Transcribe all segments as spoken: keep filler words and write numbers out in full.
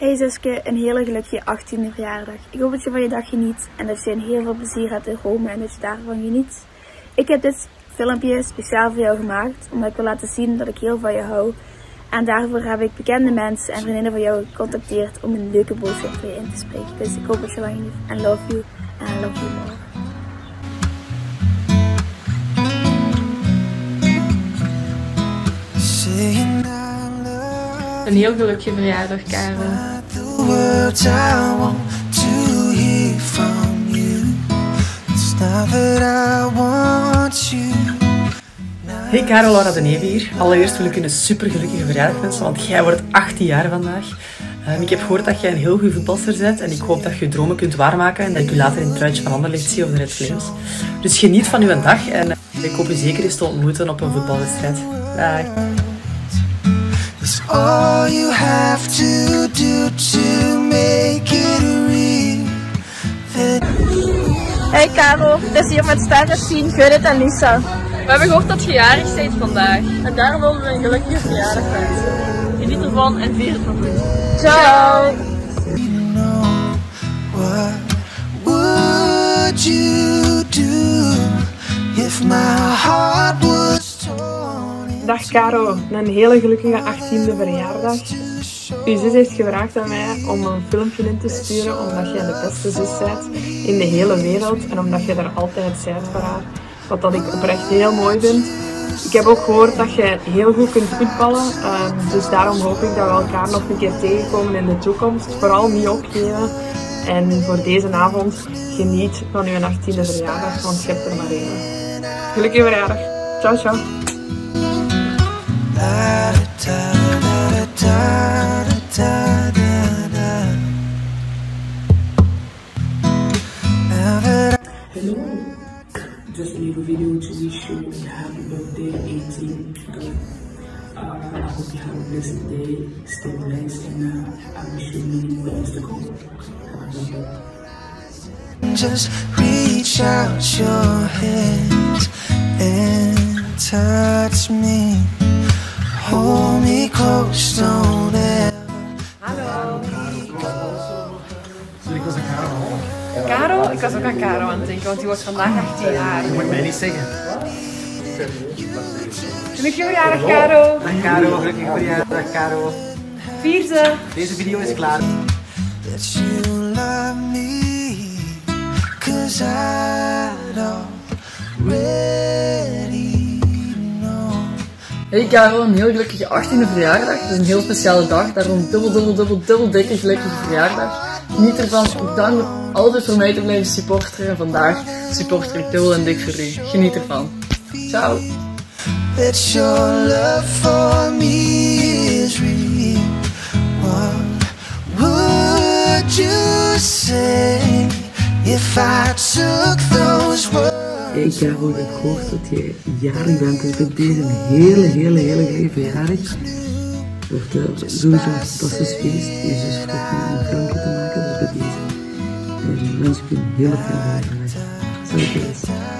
Hey Suske, een hele gelukkige achttiende verjaardag. Ik hoop dat je van je dag geniet en dat je een heel veel plezier hebt in Rome en dat je daarvan geniet. Ik heb dit filmpje speciaal voor jou gemaakt, omdat ik wil laten zien dat ik heel van je hou. En daarvoor heb ik bekende mensen en vriendinnen van jou gecontacteerd om een leuke boodschap voor je in te spreken. Dus ik hoop dat je van geniet. En love you en I love you more. Een heel gelukkige verjaardag, Caro. Hey Caro, Laura de Neve hier. Allereerst wil ik je een super gelukkige verjaardag wensen, want jij wordt achttien jaar vandaag. Um, ik heb gehoord dat jij een heel goede voetbalster bent en ik hoop dat je je dromen kunt waarmaken en dat ik je later in het truitje van Anderlecht zie of de Red Flames. Dus geniet van uw dag en uh, ik hoop je zeker eens te ontmoeten op een voetbalwedstrijd. Dag. All you have to do to make it real. Hey Caro, het is hier met Sterren, Sien, Judith en Lisa. We hebben gehoord dat je jarig bent vandaag. En daarom willen we een gelukkige verjaardag wensen. Geniet ervan en vier het nog goed. Ciao! What would you do if my heart was torn? Dag Caro, een hele gelukkige achttiende verjaardag. Uw zus heeft gevraagd aan mij om een filmpje in te sturen omdat jij de beste zus bent in de hele wereld en omdat je daar altijd bent voor haar. Wat dat ik oprecht heel mooi vind. Ik heb ook gehoord dat jij heel goed kunt voetballen, uh, dus daarom hoop ik dat we elkaar nog een keer tegenkomen in de toekomst. Vooral niet opgeven. En voor deze avond geniet van uw achttiende verjaardag, want je hebt er maar één. Gelukkige verjaardag. Ciao, ciao. Hello, just leave a video to wish you a happy birthday, eighteen. Uh, I hope you have a blessed day, stay blessed, and uh, I wish you many more years to come. Have a good day. Just reach out your hands and touch me. Hold me close, don't ever. Hallo. Ik was een Caro. Caro? Ik was ook aan Caro aan het denken, want die wordt vandaag achttien jaar. Je moet mij niet zeggen. Gelukkige verjaardag, Caro. Dag Caro, gelukkige verjaardag Caro. Vier ze. Deze video is klaar. That you love me, 'cause I'd already know. Hey Caro, een heel gelukkige achttiende verjaardag. Het is een heel speciale dag, daarom dubbel, dubbel, dubbel, dubbel dikke gelukkige verjaardag. Geniet ervan, bedankt altijd voor mij te blijven supporteren en vandaag supporter ik dubbel en dik voor u. Geniet ervan. Ciao. That your love for me is real. What would you say if I took those words? Hey Caro, ik heb gehoord dat jij jarig bent, dus bij deze een hele, hele, hele gelukkige verjaardag. Het wordt uh, sowieso een fantastisch feest. Je zus vroeg me om een filmpje te maken, dus bij deze. En wens ik je een hele fijne verjaardag. Salut.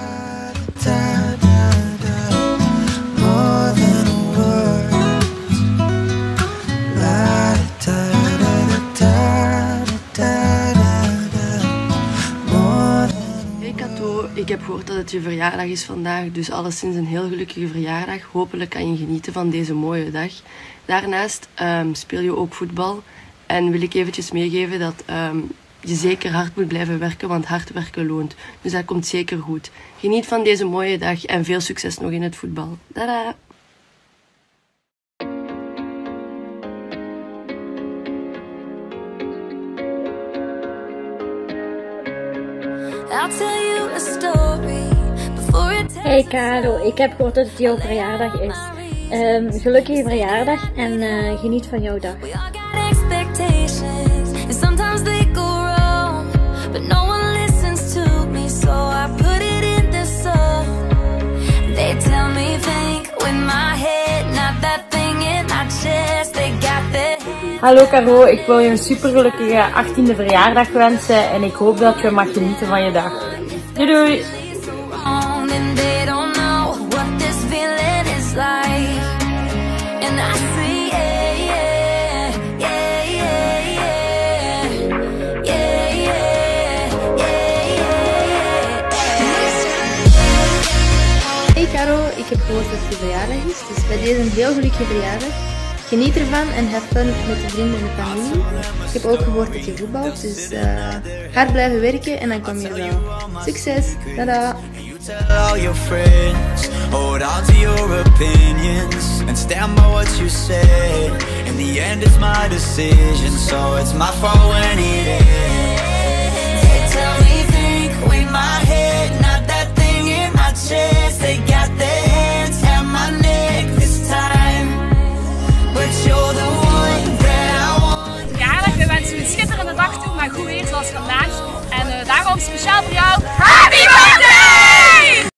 Ik heb gehoord dat het je verjaardag is vandaag, dus alleszins een heel gelukkige verjaardag. Hopelijk kan je genieten van deze mooie dag. Daarnaast um, speel je ook voetbal en wil ik eventjes meegeven dat um, je zeker hard moet blijven werken, want hard werken loont. Dus dat komt zeker goed. Geniet van deze mooie dag en veel succes nog in het voetbal. Tada! Hey Caro, ik heb gehoord dat het jouw verjaardag is. Um, gelukkige verjaardag en uh, geniet van jouw dag. Hallo Caro, ik wil je een super gelukkige achttiende verjaardag wensen en ik hoop dat je mag genieten van je dag. Doei doei! And I see, yeah, yeah, yeah, yeah, yeah. heb gehoord dat het je verjaardag is. Dus bij deze een heel gelukkige verjaardag. Geniet ervan en have fun met de vrienden en de familie. Ik heb ook gehoord dat je voetbalt, dus uh, hard blijven werken en dan kom je er wel. Succes! Tada! Tell all your friends, hold on to your opinions, and stand by what you say. In the end it's my decision, so it's my fault when it ends. They tell me think with my head, not that thing in my chest. They got their hands at my neck this time, but you're the one that I want. Verjaardag, we wensen je een schitterende dag toe, maar goed weer zoals vandaag. En uh, daarom speciaal voor jou, happy birthday!